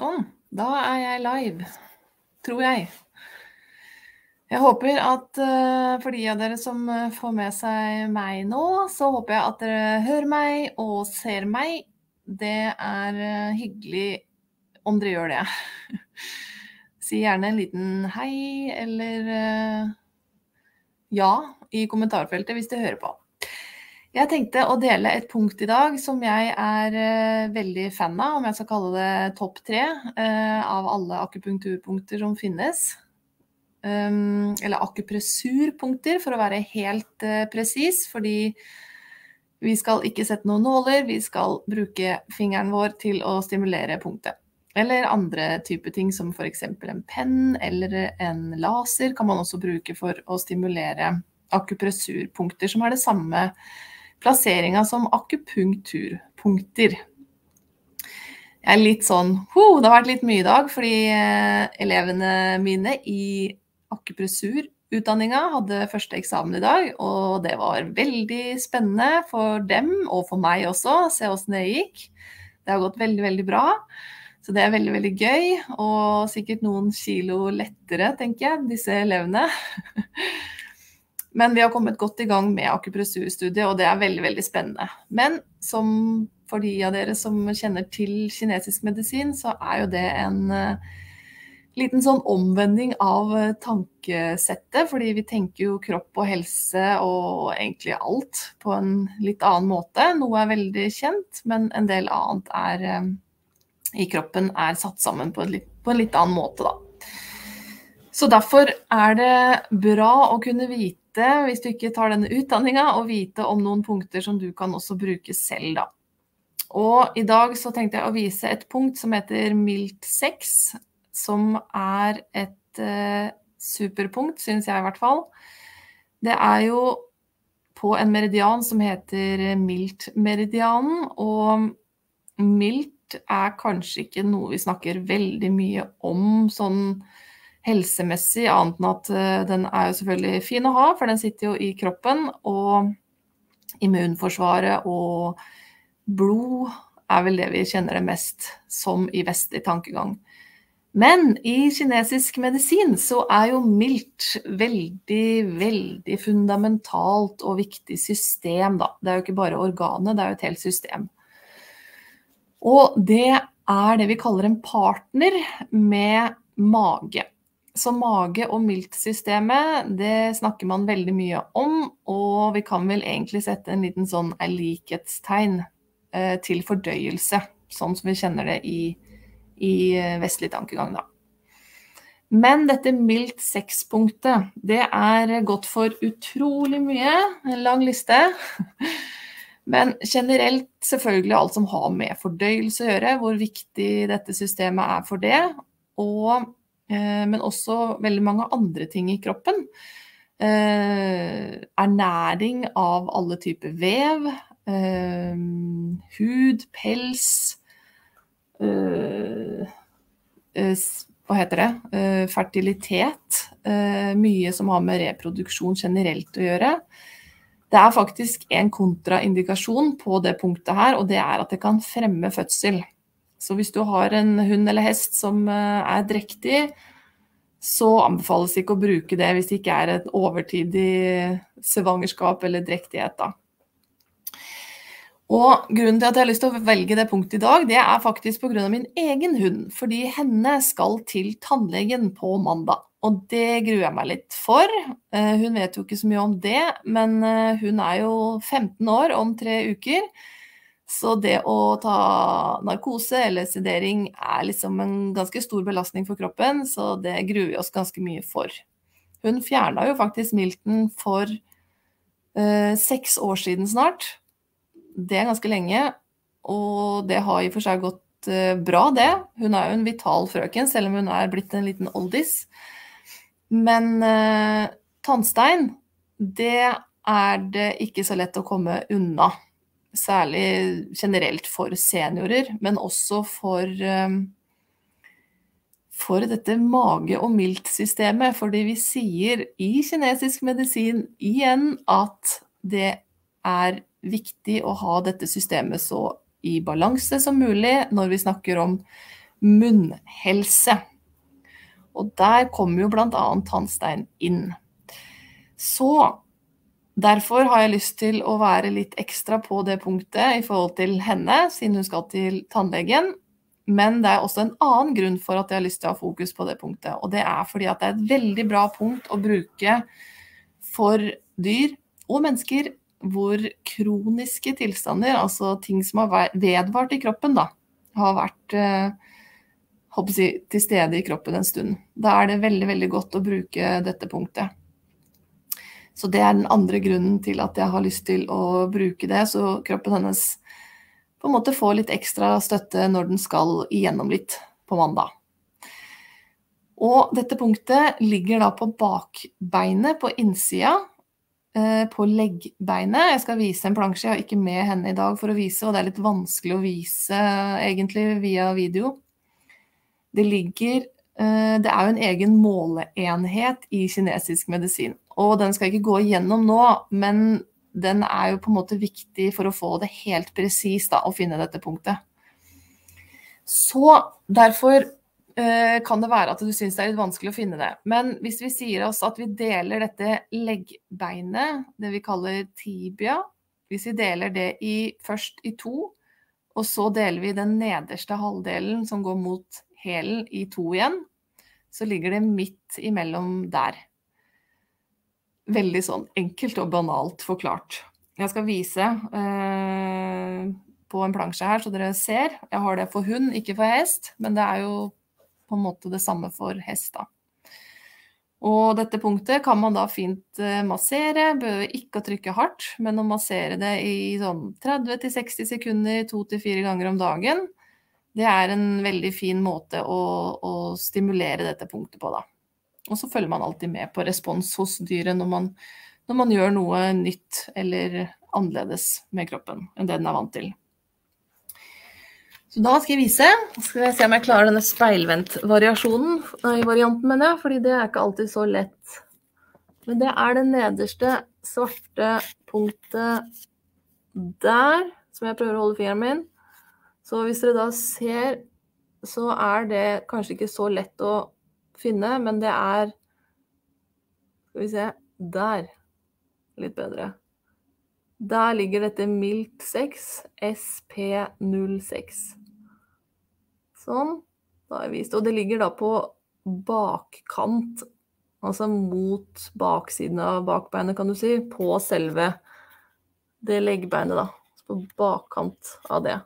Sånn, da jeg live, tror jeg. Jeg håper at for de av dere som får med seg meg nå, så håper jeg at dere hører meg og ser meg. Det hyggelig om dere gjør det. Si gjerne en liten hei eller ja i kommentarfeltet hvis du hører på. Jeg tenkte å dele et punkt i dag som jeg veldig fan av, om jeg skal kalle det topp 3 av alle akupunkturpunkter som finnes. Eller akupressurpunkter, for å være helt presis, fordi vi skal ikke sette noen nåler, vi skal bruke fingeren vår til å stimulere punktet. Eller andre typer ting, som for eksempel en penn eller en laser, kan man også bruke for å stimulere akupressurpunkter, som det samme plasseringen som akupunkturpunkter. Jeg litt sånn, det har vært litt mye i dag, fordi elevene mine i akupressurutdanningen hadde første eksamen i dag, og det var veldig spennende for dem, og for meg også, se hvordan det gikk. Det har gått veldig, veldig bra, så det veldig, veldig gøy, og sikkert noen kilo lettere, tenker jeg, disse elevene. Men vi har kommet godt i gang med akupressurstudiet, og det veldig, veldig spennende. Men som for de av dere som kjenner til kinesisk medisin, så jo det en liten sånn omvending av tankesettet, fordi vi tenker jo kropp og helse og egentlig alt på en litt annen måte. Noe veldig kjent, men en del annet i kroppen satt sammen på en litt annen måte da. Så derfor det bra å kunne vite, hvis du ikke tar denne utdanningen, og vite om noen punkter som du kan også bruke selv da. Og i dag så tenkte jeg å vise et punkt som heter Milt 6, som et superpunkt, synes jeg i hvert fall. Det jo på en meridian som heter Milt-meridianen, og Milt kanskje ikke noe vi snakker veldig mye om sånn helsemessig, annet enn at den jo selvfølgelig fin å ha, for den sitter jo i kroppen, og immunforsvaret og blod vel det vi kjenner det mest som i vestlig tankegang. Men i kinesisk medisin så jo Milt veldig, veldig fundamentalt og viktig system da. Det jo ikke bare organet, det jo et helt system. Og det det vi kaller en partner med mage. Så mage- og Milt-systemet, det snakker man veldig mye om, og vi kan vel egentlig sette en liten sånn likhetstegn til fordøyelse, sånn som vi kjenner det i vestlig tankegang da. Men dette Milt 6-punktet, det godt for utrolig mye, en lang liste. Men generelt selvfølgelig alt som har med fordøyelse å gjøre, hvor viktig dette systemet for det, men også veldig mange andre ting i kroppen. Ernæring av alle typer vev, hud, pels, hva heter det? Fertilitet, mye som har med reproduksjon generelt å gjøre. Det faktisk en kontraindikasjon på det punktet her, og det at det kan fremme fødsel. Så hvis du har en hund eller hest som drektig, så anbefales ikke å bruke det hvis det ikke et overtidig svangerskap eller drektighet da. Og grunnen til at jeg har lyst til å velge det punktet i dag, det faktisk på grunn av min egen hund, fordi henne skal til tannlegen på mandag. Og det gruer jeg meg litt for. Hun vet jo ikke så mye om det, men hun jo 15 år om 3 uker. Så det å ta narkose eller sedering liksom en ganske stor belastning for kroppen, så det gruer vi oss ganske mye for. Hun fjernet jo faktisk Milten for 6 år siden snart. Det ganske lenge, og det har i og for seg gått bra det. Hun jo en vital frøken, selv om hun blitt en liten oldis. Men tannstein, det det ikke så lett å komme unna. Særlig generelt for seniorer, men også for dette mage- og Milt-systemet, fordi vi sier i kinesisk medisin igjen at det viktig å ha dette systemet så i balanse som mulig når vi snakker om munnhelse. Og der kommer jo blant annet tannstein inn. Så derfor har jeg lyst til å være litt ekstra på det punktet i forhold til henne, siden hun skal til tannlegen. Men det er også en annen grunn for at jeg har lyst til å ha fokus på det punktet. Og det er fordi at det er et veldig bra punkt å bruke for dyr og mennesker hvor kroniske tilstander, altså ting som har vedvart i kroppen da, har vært til stede i kroppen en stund. Da er det veldig, veldig godt å bruke dette punktet. Så det er den andre grunnen til at jeg har lyst til å bruke det, så kroppen hennes på en måte får litt ekstra støtte når den skal igjennom litt på mandag. Og dette punktet ligger da på bakbeinet på innsida, på leggbeinet. Jeg skal vise en plansje, jeg har ikke med henne i dag for å vise, og det er litt vanskelig å vise egentlig via video. Det er jo en egen måleenhet i kinesisk medisin, og den skal jeg ikke gå igjennom nå, men den er jo på en måte viktig for å få det helt presis da, å finne dette punktet. Så derfor kan det være at du synes det er litt vanskelig å finne det. Men hvis vi sier oss at vi deler dette leggbeinet, det vi kaller tibia, hvis vi deler det først i 2, og så deler vi den nederste halvdelen som går mot hælen i 2 igjen, så ligger det midt imellom der. Veldig sånn enkelt og banalt forklart. Jeg skal vise på en plansje her, så dere ser. Jeg har det for hund, ikke for hest, men det er jo på en måte det samme for hest da. Og dette punktet kan man da fint massere, behøver ikke å trykke hardt, men å massere det i sånn 30-60 sekunder, 2-4 ganger om dagen, det er en veldig fin måte å stimulere dette punktet på da. Og så følger man alltid med på respons hos dyret når man gjør noe nytt eller annerledes med kroppen enn det den er vant til. Så da skal jeg vise. Skal jeg se om jeg klarer denne speilvendt-varianten, mener jeg, fordi det er ikke alltid så lett. Men det er det nederste svarte punktet der, som jeg prøver å holde fingeren min. Så hvis dere da ser, så er det kanskje ikke så lett å finne, men det er, skal vi se, der, litt bedre. Der ligger dette Milt 6, SP06. Sånn, da har jeg vist, og det ligger da på bakkant, altså mot baksiden av bakbeinet kan du si, på selve det leggbeinet da, på bakkant av det.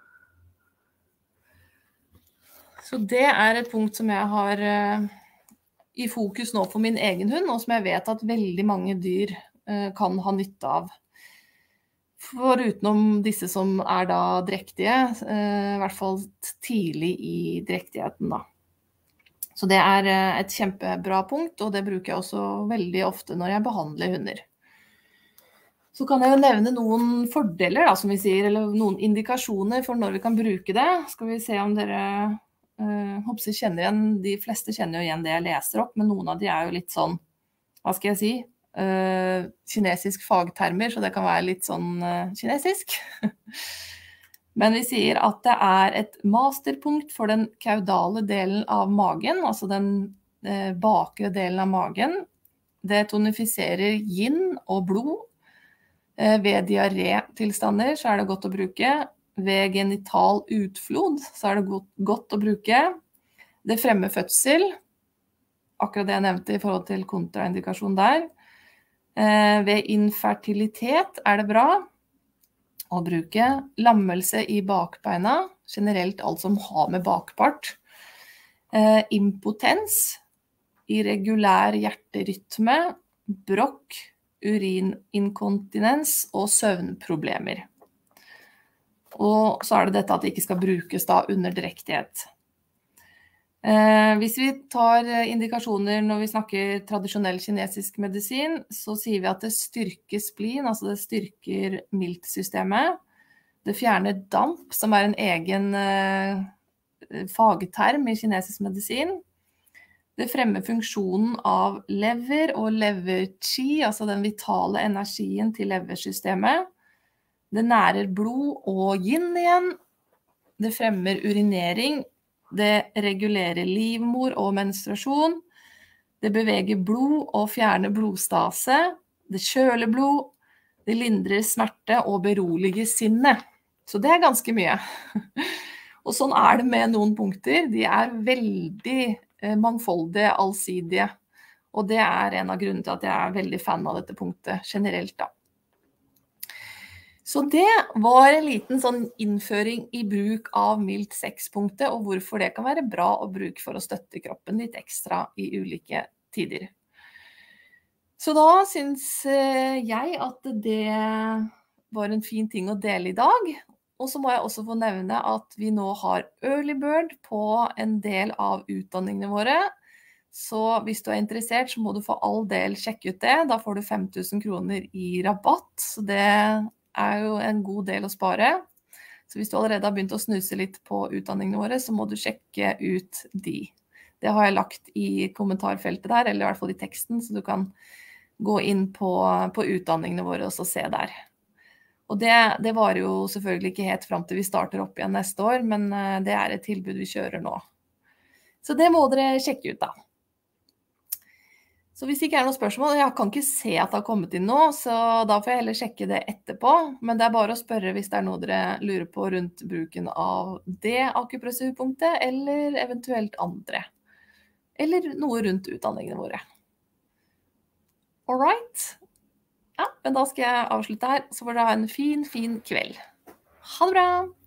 Så det er et punkt som jeg har i fokus nå for min egen hund, og som jeg vet at veldig mange dyr kan ha nytte av. Forutenom disse som er da drektige, i hvert fall tidlig i drektigheten da. Så det er et kjempebra punkt, og det bruker jeg også veldig ofte når jeg behandler hunder. Så kan jeg jo nevne noen fordeler da, som vi sier, eller noen indikasjoner for når vi kan bruke det. Skal vi se om dere håper jeg kjenner igjen, de fleste kjenner jo igjen det jeg leser opp, men noen av de er jo litt sånn, hva skal jeg si, kinesisk fagtermer, så det kan være litt sånn kinesisk. Men vi sier at det er et masterpunkt for den kaudale delen av magen, altså den bakre delen av magen. Det tonifiserer yin og blod. Ved diaré-tilstander så er det godt å bruke. Ved genital utflod så er det godt å bruke. Det fremmer fødsel, akkurat det jeg nevnte i forhold til kontraindikasjon der. Ved infertilitet er det bra å bruke. Lammelse i bakbeina, generelt alt som har med bakpart. Impotens, irregulær hjerterytme, brokk, urininkontinens og søvnproblemer. Og så er det dette at det ikke skal brukes da under drektighet. Hvis vi tar indikasjoner når vi snakker tradisjonell kinesisk medisin, så sier vi at det styrker spleen, altså det styrker miltsystemet. Det fjerner damp, som er en egen fagterm i kinesisk medisin. Det fremmer funksjonen av lever og lever-qi, altså den vitale energien til leversystemet. Det nærer blod og yin igjen. Det fremmer urinering, Det regulerer livmor og menstruasjon. Det beveger blod og fjerner blodstase. Det kjøler blod. Det lindrer smerte og beroliger sinnet. Så det er ganske mye. Og sånn er det med noen punkter. De er veldig mangfoldige, allsidige. Og det er en av grunnene til at jeg er veldig fan av dette punktet generelt da. Så det var en liten sånn innføring i bruk av mildt 6-punktet, og hvorfor det kan være bra å bruke for å støtte kroppen litt ekstra i ulike tider. Så da synes jeg at det var en fin ting å dele i dag. Og så må jeg også få nevne at vi nå har early bird på en del av utdanningene våre. Så hvis du er interessert, så må du for all del sjekke ut det. Da får du 5.000 kroner i rabatt, så det er jo en god del å spare. Så hvis du allerede har begynt å snuse litt på utdanningene våre, så må du sjekke ut de. Det har jeg lagt i kommentarfeltet der, eller i hvert fall i teksten, så du kan gå inn på utdanningene våre og så se der. Og det varer jo selvfølgelig ikke helt frem til vi starter opp igjen neste år, men det er et tilbud vi kjører nå. Så det må dere sjekke ut da. Så hvis det ikke er noen spørsmål, jeg kan ikke se at det har kommet inn nå, så da får jeg heller sjekke det etterpå. Men det er bare å spørre hvis det er noe dere lurer på rundt bruken av det akupressurpunktet, eller eventuelt andre. Eller noe rundt utdanningene våre. All right. Ja, men da skal jeg avslutte her, så får dere ha en fin kveld. Ha det bra!